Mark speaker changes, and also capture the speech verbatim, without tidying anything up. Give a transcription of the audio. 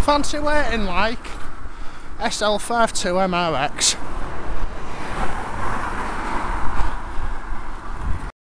Speaker 1: Fancy waiting like S L fifty-two M R X.